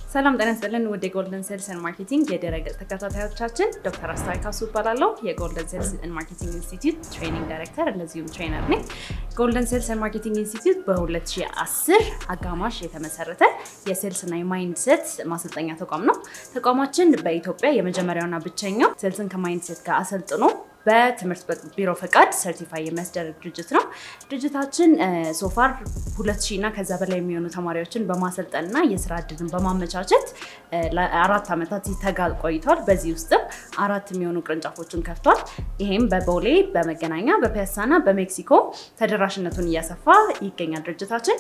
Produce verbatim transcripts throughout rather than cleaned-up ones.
ሰላም ጤና ይስጥልን ወደ ጎልደን ሴልስ ኤንድ ማርኬቲንግ የደረገ ተከታታዮቻችን ዶክተር አስተዋይ ካሱ እባላለሁ የጎልደን ሴልስ ኤንድ ማርኬቲንግ ኢንስቲትዩት ትሬኒንግ ዳይሬክተር እንደዚሁም ትሬነር ነኝ ጎልደን ሴልስ ኤንድ ማርኬቲንግ ኢንስቲትዩት በ2010 አጋማሽ የተመሰረተ የሴልስ እና የማይንድሴት ማሰልጠኛ ተቋም ነው ተቋማችን በኢትዮጵያ የመጀመሪያውና ብቸኛው ሴልስን ከማይንድሴት ጋር አሰልጥኖ በትምህርት ቢሮ ፈቃድ ሰርቲፋይ የሚያስደርግ ድርጅት ነው ድርጅታችን ሶፋር ሁለት ሺህ እና ከዛ በላይ የሚሆኑ ተማሪዎችን በማሰልጠንና የስራ ዕድልን በማመቻቸት ለአራት አመታት ይተጋል ቆይቷል በዚህ ውስጥም አራት የሚሆኑ ቅርንጫፎችን ከፍቷል ይሄም በቦሌ በመገናኛ በፒያሳና በሜክሲኮ ተደራሽነቱን እያሰፋ ይገኛል ድርጅታችን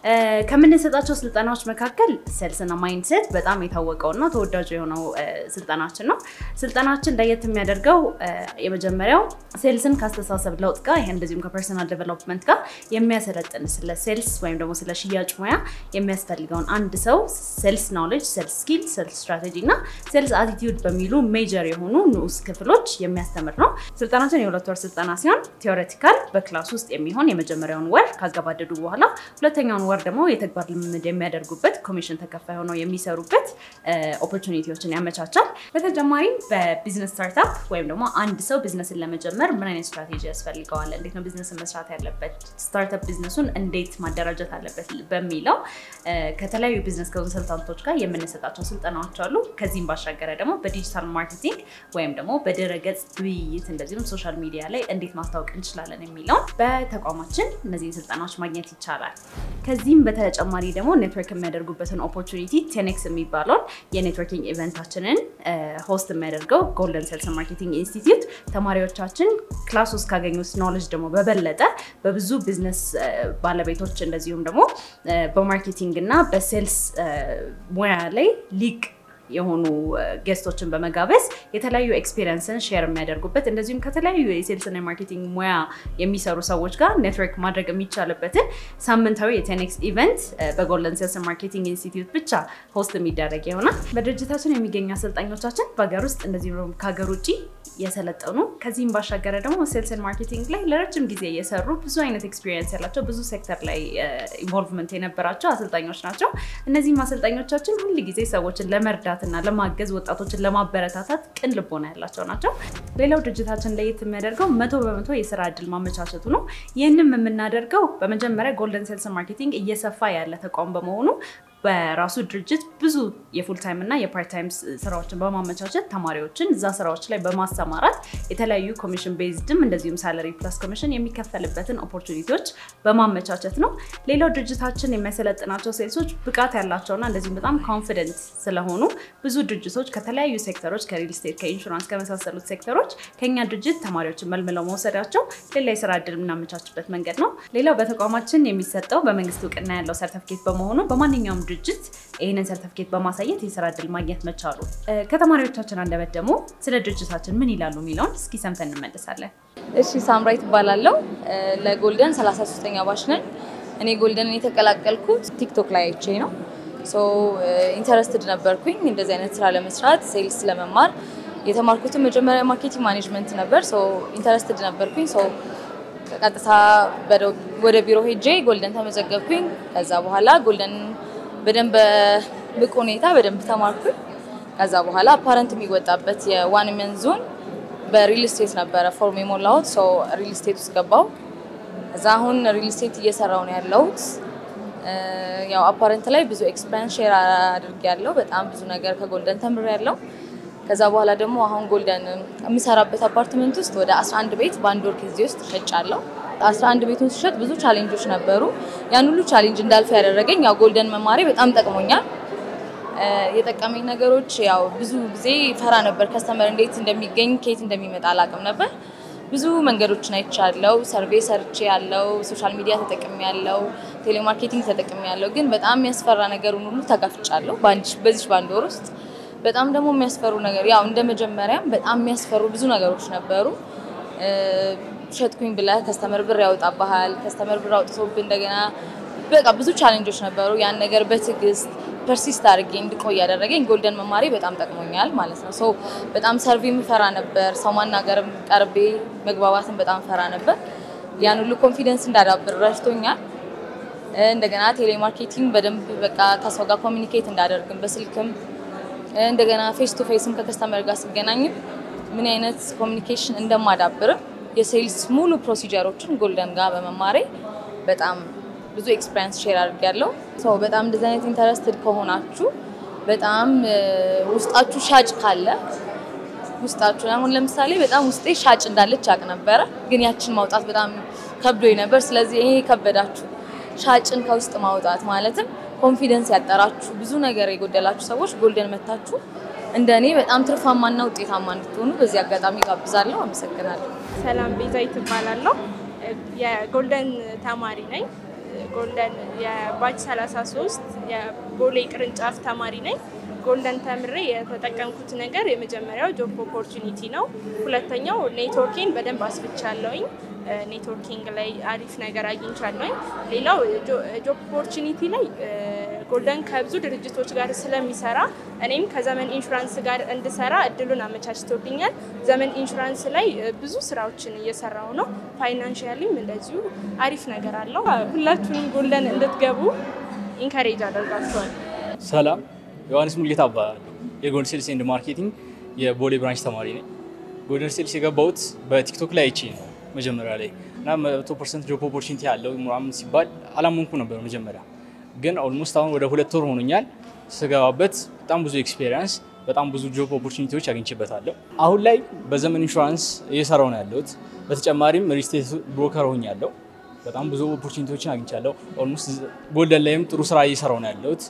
ከምንሰጣቸው ስልጠናዎች መካከል ሴልስ እና ማይንድሴት በጣም የታወቀውና ተወዳጅ የሆነው ስልጠናችን ነው ስልጠናችን ለየት የሚያደርገው የመጀመሪያው ሴልስን ካስተሳሰብ ለውጥ ጋር ይሄን እንደዚሁም ከፐርሰናል ዴቨሎፕመንት ጋር የሚያሰለጥን ስለ ሴልስ ወይም ደግሞ ስለ ሽያጭ ሙያ የሚያስፈልገውን አንድ ሰው ሴልስ ኖሌጅ ሴልስ ስኪል ሴልስ ስትራቴጂ እና ሴልስ አቲቲዩድ በሚሉ ሜጀር የሆኑ ንዑስ ክፍሎች የሚያስተምር ነው ስልጠናችን የሁለት ወር ስልጠና ሲሆን ቲዮሬቲካል በክላስ ውስጥ የሚሆን የመጀመሪያውን ወር ካገባደዱ በኋላ ሁለተኛውን ወር ደግሞ የተግባር ልምምድ የሚያደርጉበት ኮሚሽን ተከፋይ ሆነው የሚሰሩበት ኦፖርቹኒቲዎችን ያመቻቻል በተጨማሪም በቢዝነስ ስታርታፕ ወይም ደግሞ አንድ ሰው ቢዝነስን ለመጀመር ምን አይነት ስትራቴጂ ያስፈልጋል እንዴት ነው ቢዝነስን መስራት ያለበት ስታርታፕ ቢዝነሱን እንዴት ማደራጀት አለበት በሚለው ከተለያዩ ቢዝነስ ኮንሰልታንቶች ጋር የምንሰጣቸው ስልጠናዎች አሉ ከዚህም ባሻገር ደግሞ በዲጂታል ማርኬቲንግ ወይም ደግሞ በድረገጽ ውይይት እንደዚሁም ሶሻል ሚዲያ ላይ እንዴት ማስታወቅ እንችላለን የሚለው በተቋማችን እነዚህ ስልጠናዎች ማግኘት ይቻላል ከዚህም በተጨማሪ ደግሞ ኔትወርክ የሚያደርጉበትን ኦፖርቹኒቲ ቴኔክስ የሚባለው የኔትወርኪንግ ኢቨንታችንን ሆስት የሚያደርገው ጎልደን ሴልስ ኤንድ ማርኬቲንግ ኢንስቲትዩት ተማሪዎቻችን ክላስ ውስጥ ካገኙት ኖሌጅ ደግሞ በበለጠ በብዙ ቢዝነስ ባለቤቶች እንደዚሁም ደግሞ በማርኬቲንግ እና በሴልስ ሙያ ላይ ሊቅ የሆኑ ጌስቶችን በመጋበዝ የተለያዩ ኤክስፒሪየንስን ሼር የሚያደርጉበት እንደዚሁም ከተለያዩ የሴልስ እና ማርኬቲንግ ሙያ የሚሰሩ ሰዎች ጋር ኔትወርክ ማድረግ የሚቻልበትን ሳምንታዊ የቴኔክስ ኢቨንት በጎልደን ሴልስ ኤንድ ማርኬቲንግ ኢንስቲትዩት ብቻ ሆስት የሚደረግ ይሆናል በድርጅታችን የሚገኙ አሰልጣኞቻችን በሀገር ውስጥ እንደዚሁም ከሀገር ውጪ የሰለጠኑ ከዚህም ባሻገር ደግሞ ሴልስ ኤንድ ማርኬቲንግ ላይ ለረጅም ጊዜ የሰሩ ብዙ አይነት ኤክስፒሪየንስ ያላቸው ብዙ ሴክተር ላይ ኢንቮልቭመንት የነበራቸው አሰልጣኞች ናቸው እነዚህም አሰልጣኞቻችን ሁሉ ጊዜ ሰዎችን ለመርዳት እና ለማገዝ ወጣቶችን ለማበረታታት ቅን ልቦና ያላቸው ናቸው ሌላው ድርጅታችን ላይ የሚያደርገው መቶ በመቶ የስራ ዕድል ማመቻቸቱ ነው ይሄንንም የምናደርገው በመጀመሪያ ጎልደን ሴልስ ማርኬቲንግ እየሰፋ ያለ ተቋም በመሆኑ በራሱ ድርጅት ብዙ የፉል ታይም እና የፓርት ታይም ስራዎችን በማመቻቸት ተማሪዎችን እዛ ስራዎች ላይ በማስተማራት የተለያዩ ኮሚሽን ቤዝድም እንደዚሁም ሳላሪ ፕላስ ኮሚሽን የሚከፈልበትን ኦፖርቹኒቲዎች በማመቻቸት ነው ሌላው ድርጅታችን የሚያሰለጥናቸው ሴልሶች ብቃት ያላቸውና እንደዚሁም በጣም ኮንፊደንት ስለሆኑ ብዙ ድርጅቶች ከተለያዩ ሴክተሮች ከሪል ስቴት ከኢንሹራንስ ከመሳሰሉት ሴክተሮች ከኛ ድርጅት ተማሪዎችን መልምለው መውሰዳቸው ሌላ የስራ ዕድል የምናመቻችበት መንገድ ነው ሌላው በተቋማችን የሚሰጠው በመንግስት እውቅና ያለው ሰርቲፊኬት በመሆኑ በማንኛውም ድርጅት ይሄንን ሰርቲፊኬት በማሳየት የስራ ዕድል ማግኘት መቻሉ ከተማሪዎቻችን አንደበት ደግሞ ስለ ድርጅታችን ምን ይላሉ የሚለውን እስኪ ሰምተን እንመለሳለን እሺ ሳምራይት ባላለው ለጎልደን ሰላሳ ሶስተኛ ባች ነኝ እኔ ጎልደንን የተቀላቀልኩት ቲክቶክ ላይ አይቼ ነው ሶ ኢንተረስትድ ነበርኩኝ እንደዚህ አይነት ስራ ለመስራት ሴልስ ለመማር የተማርኩት መጀመሪያ ማርኬቲንግ ማኔጅመንት ነበር ሶ ኢንተረስትድ ነበርኩኝ ሶ ቀጥታ ወደ ቢሮ ሄጄ ጎልደን ተመዘገብኩኝ ከዛ በኋላ ጎልደን በደንብ በቁ ሁኔታ በደንብ ተማርኩኝ ከዛ በኋላ አፓረንት የሚወጣበት የዋን መን ዞን በሪል ስቴት ነበር ፎርም የሞላሁት ሶ ሪል ስቴት ውስጥ ገባሁ እዛ አሁን ሪል ስቴት እየሰራው ነው ያለሁት ያው አፓረንት ላይ ብዙ ኤክስፒሪየንስ ሼር አድርጌያለሁ በጣም ብዙ ነገር ከጎልደን ተምሬያለሁ ከዛ በኋላ ደግሞ አሁን ጎልደን የሚሰራበት አፓርትመንት ውስጥ ወደ አስራ አንድ ቤት ባንድ ወር ጊዜ ውስጥ ሸጫለሁ አስራ አንድ ቤቱን ሲሸጥ ብዙ ቻሌንጆች ነበሩ ያን ሁሉ ቻሌንጅ እንዳልፍ ያደረገኝ ያው ጎልደን መማሬ በጣም ጠቅሞኛል የጠቀመኝ ነገሮች ያው ብዙ ጊዜ ፈራ ነበር ከስተመር እንዴት እንደሚገኝ ከየት እንደሚመጣ አላውቅም ነበር ብዙ መንገዶችን አይቻለሁ ሰርቬይ ሰርቼ ያለው ሶሻል ሚዲያ ተጠቅሜያለሁ ቴሌማርኬቲንግ ተጠቅሜያለሁ ግን በጣም የሚያስፈራ ነገሩን ሁሉ ተጋፍጫለሁ ባንድ በዚህ ባንድ ወር ውስጥ በጣም ደግሞ የሚያስፈሩ ነገር ያው እንደመጀመሪያም በጣም የሚያስፈሩ ብዙ ነገሮች ነበሩ ሸጥኩኝ ብለ ከስተመር ብር ያወጣባሃል ከስተመር ብር አውጥቶብ እንደገና በቃ ብዙ ቻሌንጆች ነበሩ ያን ነገር በትግስት ፐርሲስት አድርጌ እንድቆይ ያደረገኝ ጎልደን መማሪ በጣም ጠቅሞኛል ማለት ነው ሶ በጣም ሰርቪም ፈራ ነበር ሰው ማናገርም ቀርቤ መግባባትን በጣም ፈራ ነበር ያን ሁሉ ኮንፊደንስ እንዳዳብር ረድቶኛል እንደገና ቴሌማርኬቲንግ በደንብ በቃ ከሰው ጋር ኮሚኒኬት እንዳደርግም በስልክም እንደገና ፌስ ቱ ፌስም ከከስተመር ጋር ሲገናኝ ምን አይነት ኮሚኒኬሽን እንደማዳብር የሴልስ ሙሉ ፕሮሲጀሮችን ጎልደን ጋር በመማሬ በጣም ብዙ ኤክስፒሪየንስ ሼር አድርጌያለሁ። ሶ በጣም እንደዚህ አይነት ኢንተረስትድ ከሆናችሁ በጣም ውስጣችሁ ሻጭ ካለ ውስጣችሁ አሁን ለምሳሌ በጣም ውስጤ ሻጭ እንዳለች አቅ ነበር ግን ያችን ማውጣት በጣም ከብዶኝ ነበር። ስለዚህ ይሄ ከበዳችሁ ሻጭን ከውስጥ ማውጣት ማለትም ኮንፊደንስ ያጠራችሁ ብዙ ነገር የጎደላችሁ ሰዎች ጎልደን መታችሁ እንደኔ በጣም ትርፋማና ውጤታማ እንድትሆኑ በዚህ አጋጣሚ ጋብዛለሁ። አመሰግናለሁ። ሰላም ቤዛዊት እባላለሁ። የጎልደን ተማሪ ነኝ። ጎልደን የባች ሰላሳ ሶስት የቦሌ ቅርንጫፍ ተማሪ ነኝ። ጎልደን ተምሬ የተጠቀምኩት ነገር የመጀመሪያው ጆብ ኦፖርቹኒቲ ነው። ሁለተኛው ኔትወርኪንግ በደንብ አስፍቻለሁኝ። ኔትወርኪንግ ላይ አሪፍ ነገር አግኝቻለሁኝ። ሌላው ጆብ ኦፖርቹኒቲ ላይ ጎልደን ከብዙ ድርጅቶች ጋር ስለሚሰራ እኔም ከዘመን ኢንሹራንስ ጋር እንድሰራ እድሉን አመቻችቶልኛል። ዘመን ኢንሹራንስ ላይ ብዙ ስራዎችን እየሰራው ነው። ፋይናንሻሊም እንደዚሁ አሪፍ ነገር አለው። ሁላችሁም ጎልደን እንድትገቡ ኢንካሬጅ አደርጋችኋለሁ። ሰላም ዮሐንስ ሙልጌታ እባላለሁ። የጎልደን ሴልስ ኤንድ ማርኬቲንግ የቦሌ ብራንች ተማሪ ነኝ። ጎልደን ሴልስ የገባሁት በቲክቶክ ላይ አይቼ ነው መጀመሪያ ላይ እና መቶ ፐርሰንት ጆብ ኦፖርቹኒቲ ያለው ምናምን ሲባል አላመንኩ ነበር መጀመሪያ። ግን ኦልሞስት አሁን ወደ ሁለት ወር ሆኖኛል ስገባበት በጣም ብዙ ኤክስፒሪየንስ በጣም ብዙ ጆብ ኦፖርቹኒቲዎች አግኝቼበታለሁ። አሁን ላይ በዘመን ኢንሹራንስ እየሰራሁ ነው ያለሁት። በተጨማሪም ሪል ስቴት ብሮከር ሆኛለሁ። በጣም ብዙ ኦፖርቹኒቲዎችን አግኝቻለሁ። ኦልሞስት ጎልደን ላይም ጥሩ ስራ እየሰራሁ ነው ያለሁት።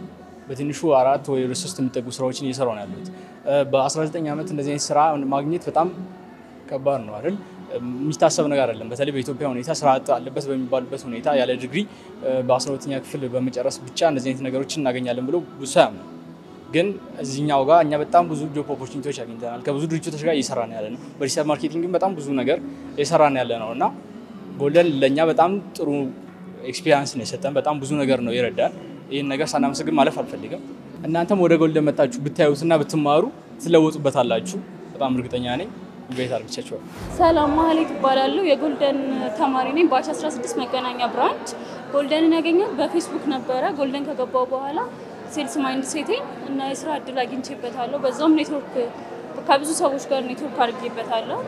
በትንሹ አራት ወይ ሶስት የሚጠጉ ስራዎችን እየሰራሁ ነው ያለሁት። በ19 ዓመት እንደዚህ አይነት ስራ ማግኘት በጣም ከባድ ነው አይደል? የሚታሰብ ነገር አይደለም። በተለይ በኢትዮጵያ ሁኔታ ስራ አጥ አለበት በሚባልበት ሁኔታ ያለ ዲግሪ በ12ኛ ክፍል በመጨረስ ብቻ እንደዚህ አይነት ነገሮችን እናገኛለን ብሎ ብዙ ያምኑ። ግን እዚህኛው ጋር እኛ በጣም ብዙ ጆብ ኦፖርቹኒቲዎች አግኝተናል። ከብዙ ድርጅቶች ጋር እየሰራን ያለ ነው። በዲጂታል ማርኬቲንግም በጣም ብዙ ነገር እየሰራን ያለ ነው እና ጎልደን ለኛ በጣም ጥሩ ኤክስፒሪየንስ ነው የሰጠን። በጣም ብዙ ነገር ነው ይረዳል። ይሄን ነገር ሳናመሰግን ማለፍ አልፈልግም። እናንተም ወደ ጎልደን መጣችሁ ብታዩትና ብትማሩ ትለወጡበታላችሁ በጣም እርግጠኛ ነኝ። ቤት አርግቻችሁ። ሰላም ማህሌት እባላለሁ። የጎልደን ተማሪ ነኝ። ባች አስራ ስድስት መገናኛ ብራንች። ጎልደንን ያገኘሁት በፌስቡክ ነበረ። ጎልደን ከገባው በኋላ ሴልስ ማይንድ ሴቴን እና የስራ እድል አግኝቼበታለሁ። በዛም ኔትወርክ ከብዙ ሰዎች ጋር ኔትወርክ አድርጌበታለሁ።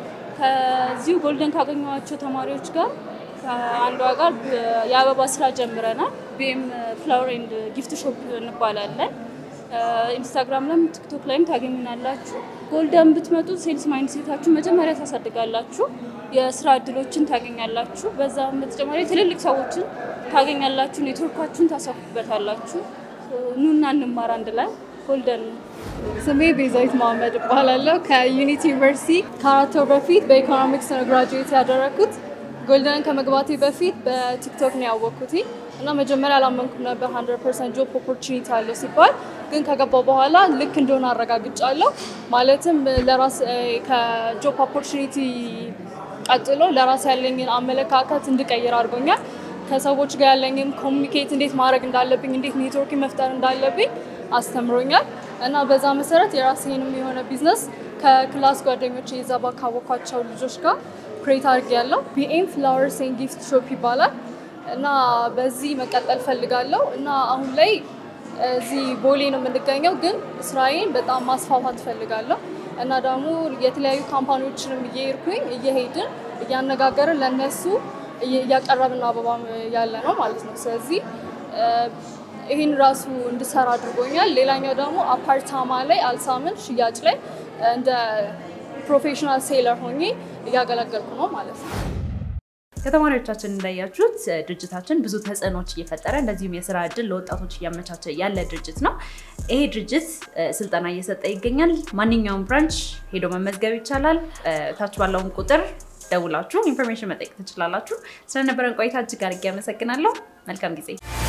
ከዚሁ ጎልደን ካገኘኋቸው ተማሪዎች ጋር አንዷ ጋር የአበባ ስራ ጀምረናል። ቢኤም ፍላወር ኤንድ ጊፍት ሾፕ እንባላለን። ኢንስታግራም ላይም ቲክቶክ ላይም ታገኙናላችሁ። ጎልደን ብትመጡ ሴልስ ማይንድ ሴታችሁ መጀመሪያ ታሳድጋላችሁ፣ የስራ እድሎችን ታገኛላችሁ። በዛም በተጨማሪ ትልልቅ ሰዎችን ታገኛላችሁ፣ ኔትወርካችሁን ታሰፉበታላችሁ። ኑና እንማር አንድ ላይ ጎልደን። ስሜ ቤዛዊት መሐመድ እባላለሁ። ከዩኒቲ ዩኒቨርሲቲ ከአራት ወር በፊት በኢኮኖሚክስ ነው ግራጁዌት ያደረኩት። ጎልደን ከመግባቴ በፊት በቲክቶክ ነው ያወቅኩት እና መጀመሪያ አላመንኩም ነበር መቶ ፐርሰንት ጆብ ኦፖርቹኒቲ አለው ሲባል፣ ግን ከገባው በኋላ ልክ እንደሆነ አረጋግጫለሁ። ማለትም ለራስ ከጆብ ኦፖርቹኒቲ ቀጥሎ ለራስ ያለኝን አመለካከት እንድቀይር አድርጎኛል። ከሰዎች ጋር ያለኝን ኮሚኒኬት እንዴት ማድረግ እንዳለብኝ፣ እንዴት ኔትወርክ መፍጠር እንዳለብኝ አስተምሮኛል እና በዛ መሰረት የራሴንም የሆነ ቢዝነስ ከክላስ ጓደኞቼ ይዛባ ካወኳቸው ልጆች ጋር ክሬት አድርጌያለሁ። ቢኤም ፍላወርስ ኤንድ ጊፍት ሾፕ ይባላል እና በዚህ መቀጠል ፈልጋለሁ እና አሁን ላይ እዚህ ቦሌ ነው የምንገኘው፣ ግን ስራዬን በጣም ማስፋፋት ፈልጋለሁ እና ደግሞ የተለያዩ ካምፓኒዎችንም እየሄድኩኝ እየሄድን እያነጋገርን ለነሱ እያቀረብን አበባ ያለ ነው ማለት ነው። ስለዚህ ይሄን ራሱ እንድሰራ አድርጎኛል። ሌላኛው ደግሞ አፓርታማ ላይ አልሳምን ሽያጭ ላይ እንደ ፕሮፌሽናል ሴለር ሆኜ እያገለገልኩ ነው ማለት ነው። ከተማሪዎቻችን እንዳያችሁት ድርጅታችን ብዙ ተጽዕኖች እየፈጠረ እንደዚሁም የስራ እድል ለወጣቶች እያመቻቸ ያለ ድርጅት ነው። ይሄ ድርጅት ስልጠና እየሰጠ ይገኛል። ማንኛውም ብራንች ሄዶ መመዝገብ ይቻላል። ታች ባለው ቁጥር ደውላችሁ ኢንፎርሜሽን መጠየቅ ትችላላችሁ። ስለነበረን ቆይታ እጅግ አድርጌ አመሰግናለሁ። መልካም ጊዜ።